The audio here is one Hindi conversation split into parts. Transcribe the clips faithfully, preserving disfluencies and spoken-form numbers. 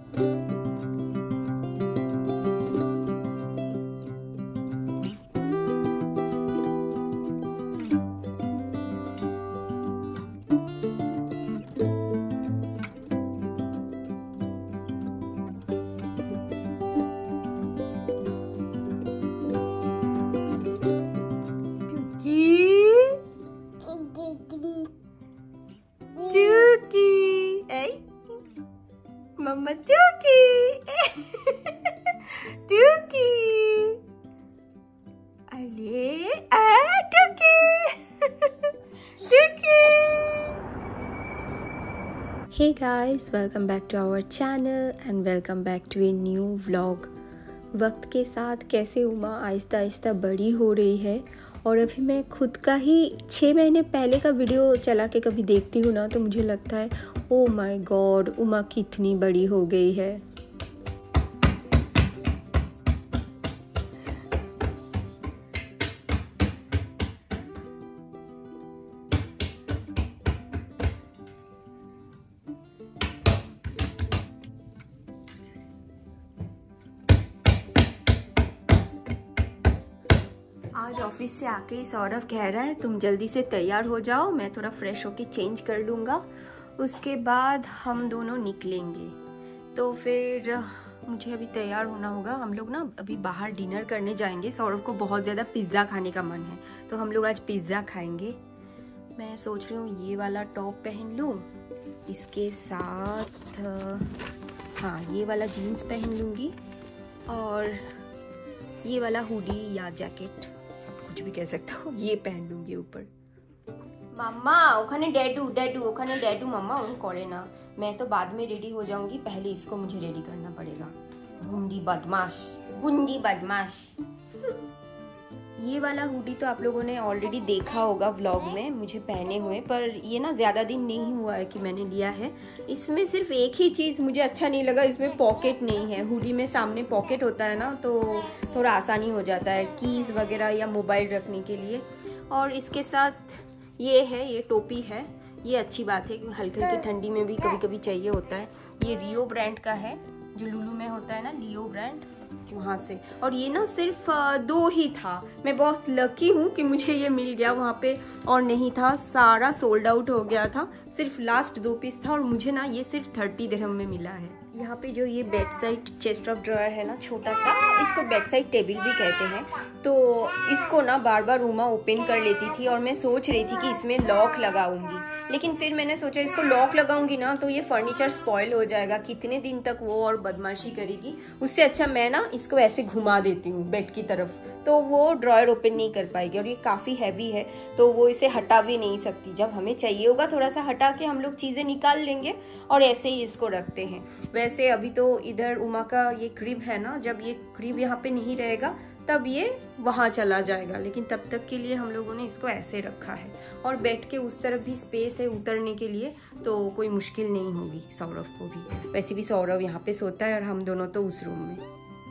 Mama Tuki! Tuki! Allez! Ah, Tuki! Tuki! Hey guys, welcome back to our channel and welcome back to a new vlog. वक्त के साथ कैसे उमा आहिस्ता आहिस्ता बड़ी हो रही है और अभी मैं खुद का ही छः महीने पहले का वीडियो चला के कभी देखती हूँ ना तो मुझे लगता है ओ माय गॉड उमा कितनी बड़ी हो गई है। आज ऑफिस से आके ही सौरभ कह रहा है तुम जल्दी से तैयार हो जाओ, मैं थोड़ा फ्रेश होके चेंज कर लूँगा, उसके बाद हम दोनों निकलेंगे। तो फिर मुझे अभी तैयार होना होगा। हम लोग ना अभी बाहर डिनर करने जाएंगे। सौरभ को बहुत ज़्यादा पिज़्ज़ा खाने का मन है तो हम लोग आज पिज़्ज़ा खाएंगे। मैं सोच रही हूँ ये वाला टॉप पहन लूँ, इसके साथ हाँ ये वाला जीन्स पहन लूँगी और ये वाला हुडी या जैकेट कुछ भी कह सकता हूँ ये पहन लूँगी ऊपर। मामा ओखाने डैडू डैडू ओखाने डैडू मम्मा उन करे ना, मैं तो बाद में रेडी हो जाऊंगी, पहले इसको मुझे रेडी करना पड़ेगा। गुंडी बदमाश गुंडी बदमाश। ये वाला हुडी तो आप लोगों ने ऑलरेडी देखा होगा व्लॉग में मुझे पहने हुए, पर ये ना ज़्यादा दिन नहीं हुआ है कि मैंने लिया है। इसमें सिर्फ एक ही चीज़ मुझे अच्छा नहीं लगा, इसमें पॉकेट नहीं है। हुडी में सामने पॉकेट होता है ना तो थोड़ा आसानी हो जाता है कीज़ वगैरह या मोबाइल रखने के लिए। और इसके साथ ये है, ये टोपी है, ये अच्छी बात है क्योंकि हल्की हल्की ठंडी में भी कभी कभी चाहिए होता है। ये रियो ब्रांड का है जो लुलू में होता है ना, लियो ब्रांड, वहाँ से। और ये ना सिर्फ दो ही था, मैं बहुत लकी हूँ कि मुझे ये मिल गया वहाँ पे, और नहीं था सारा सोल्ड आउट हो गया था, सिर्फ लास्ट दो पीस था और मुझे ना ये सिर्फ थर्टी दिरहम में मिला है। यहाँ पे जो ये bed side chest of drawer है ना छोटा सा, इसको बेड साइड टेबल भी कहते हैं, तो इसको ना बार बार उमा ओपन कर लेती थी और मैं सोच रही थी कि इसमें लॉक लगाऊंगी, लेकिन फिर मैंने सोचा इसको लॉक लगाऊंगी ना तो ये फर्नीचर स्पॉइल हो जाएगा, कितने दिन तक वो और बदमाशी करेगी। उससे अच्छा मैं ना इसको ऐसे घुमा देती हूँ बेड की तरफ, तो वो ड्रॉयर ओपन नहीं कर पाएगी। और ये काफ़ी हैवी है तो वो इसे हटा भी नहीं सकती, जब हमें चाहिए होगा थोड़ा सा हटा के हम लोग चीज़ें निकाल लेंगे और ऐसे ही इसको रखते हैं। वैसे अभी तो इधर उमा का ये क्रिब है ना, जब ये क्रिब यहाँ पे नहीं रहेगा तब ये वहाँ चला जाएगा, लेकिन तब तक के लिए हम लोगों ने इसको ऐसे रखा है। और बेड के उस तरफ भी स्पेस है उतरने के लिए, तो कोई मुश्किल नहीं होगी सौरभ को भी। वैसे भी सौरभ यहाँ पे सोता है और हम दोनों तो उस रूम में।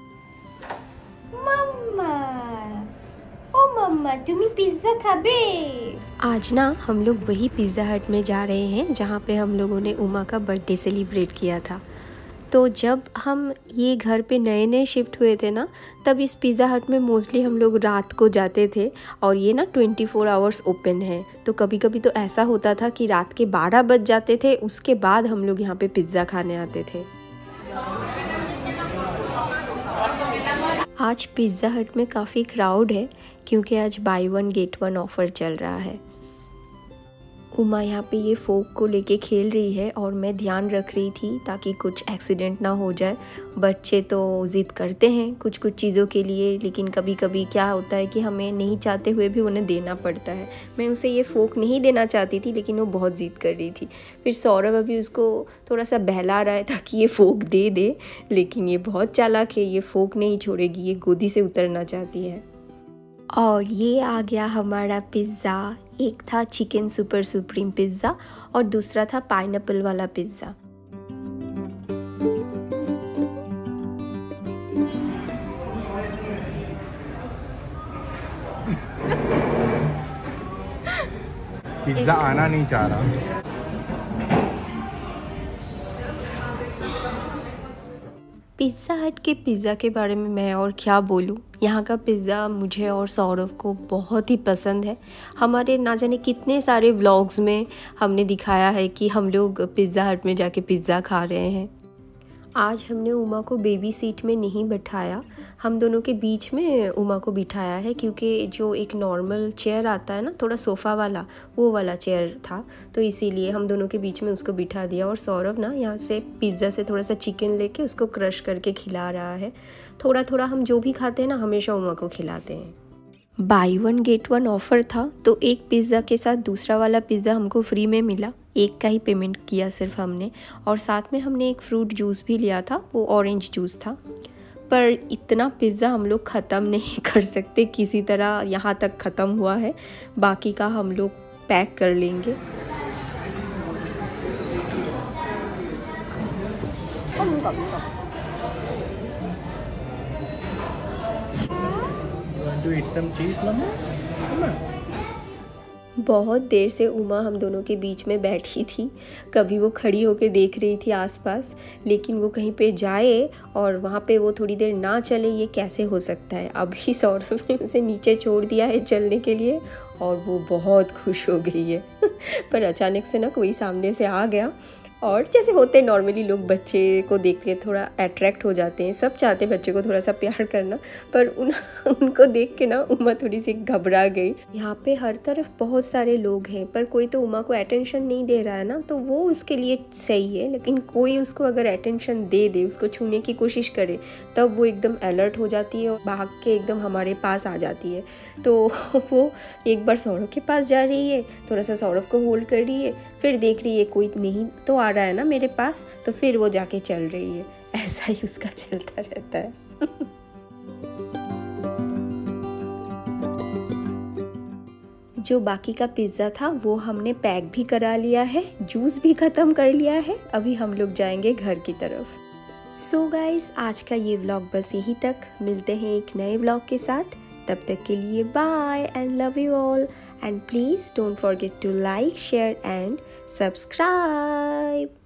मम्मा ओ मम्मा तुम्हें पिज्जा खाबे? आज ना हम लोग वही पिज़्ज़ा हट में जा रहे हैं जहाँ पे हम लोगों ने उमा का बर्थडे सेलिब्रेट किया था। तो जब हम ये घर पे नए नए शिफ्ट हुए थे ना, तब इस पिज़्ज़ा हट में मोस्टली हम लोग रात को जाते थे और ये ना ट्वेंटी फोर आवर्स ओपन है। तो कभी कभी तो ऐसा होता था कि रात के बारह बज जाते थे, उसके बाद हम लोग यहाँ पे पिज़्ज़ा खाने आते थे। आज पिज़्ज़ा हट में काफ़ी क्राउड है क्योंकि आज buy one get one offer चल रहा है। उमा यहाँ पे ये फोक को लेके खेल रही है और मैं ध्यान रख रही थी ताकि कुछ एक्सीडेंट ना हो जाए। बच्चे तो ज़िद करते हैं कुछ कुछ चीज़ों के लिए, लेकिन कभी कभी क्या होता है कि हमें नहीं चाहते हुए भी उन्हें देना पड़ता है। मैं उसे ये फ़ोक नहीं देना चाहती थी लेकिन वो बहुत ज़िद कर रही थी। फिर सौरभ अभी उसको थोड़ा सा बहला रहा है ताकि ये फ़ोक दे दे, लेकिन ये बहुत चालाक है, ये फ़ोक नहीं छोड़ेगी, ये गोदी से उतरना चाहती है। और ये आ गया हमारा पिज़्ज़ा। एक था चिकन सुपर सुप्रीम पिज़्ज़ा और दूसरा था पाइनएप्पल वाला पिज़्ज़ा। पिज़्ज़ा आना नहीं चाह रहा। पिज़्ज़ा हट के पिज़्ज़ा के बारे में मैं और क्या बोलूँ। यहाँ का पिज़्ज़ा मुझे और सौरभ को बहुत ही पसंद है। हमारे ना जाने कितने सारे व्लॉग्स में हमने दिखाया है कि हम लोग पिज़्ज़ा हट में जाके पिज़्ज़ा खा रहे हैं। आज हमने उमा को बेबी सीट में नहीं बिठाया, हम दोनों के बीच में उमा को बिठाया है, क्योंकि जो एक नॉर्मल चेयर आता है ना, थोड़ा सोफ़ा वाला, वो वाला चेयर था, तो इसीलिए हम दोनों के बीच में उसको बिठा दिया। और सौरभ ना यहाँ से पिज़्ज़ा से थोड़ा सा चिकन लेके उसको क्रश करके खिला रहा है। थोड़ा थोड़ा हम जो भी खाते हैं ना, हमेशा उमा को खिलाते हैं। Buy one get one offer था, तो एक पिज़्ज़ा के साथ दूसरा वाला पिज़्ज़ा हमको फ्री में मिला। एक का ही पेमेंट किया सिर्फ हमने, और साथ में हमने एक फ्रूट जूस भी लिया था, वो ऑरेंज जूस था। पर इतना पिज़्ज़ा हम लोग ख़त्म नहीं कर सकते, किसी तरह यहाँ तक ख़त्म हुआ है, बाकी का हम लोग पैक कर लेंगे। To eat some cheese, mama? Mama? बहुत देर से उमा हम दोनों के बीच में बैठी थी। कभी वो खड़ी होके देख रही थी आसपास, लेकिन वो कहीं पे जाए और वहाँ पे वो थोड़ी देर ना चले, ये कैसे हो सकता है। अभी सौरभ ने उसे नीचे छोड़ दिया है चलने के लिए और वो बहुत खुश हो गई है। पर अचानक से ना कोई सामने से आ गया, और जैसे होते नॉर्मली लोग बच्चे को देख के थोड़ा अट्रैक्ट हो जाते हैं, सब चाहते हैं बच्चे को थोड़ा सा प्यार करना, पर उन उनको देख के ना उमा थोड़ी सी घबरा गई। यहाँ पे हर तरफ बहुत सारे लोग हैं, पर कोई तो उमा को अटेंशन नहीं दे रहा है ना, तो वो उसके लिए सही है। लेकिन कोई उसको अगर अटेंशन दे दे, उसको छूने की कोशिश करे, तब वो एकदम अलर्ट हो जाती है और भाग के एकदम हमारे पास आ जाती है। तो वो एक बार सौरभ के पास जा रही है, थोड़ा सा सौरभ को होल्ड कर रही है, फिर देख रही है कोई नहीं तो आ रहा है ना मेरे पास, तो फिर वो जाके चल रही है। ऐसा ही उसका चलता रहता है। जो बाकी का पिज़्ज़ा था वो हमने पैक भी करा लिया है, जूस भी ख़त्म कर लिया है। अभी हम लोग जाएंगे घर की तरफ। सो गाइस, आज का ये व्लॉग बस यही तक। मिलते हैं एक नए व्लॉग के साथ, तब तक के लिए bye and love you all, and please don't forget to like, share and subscribe.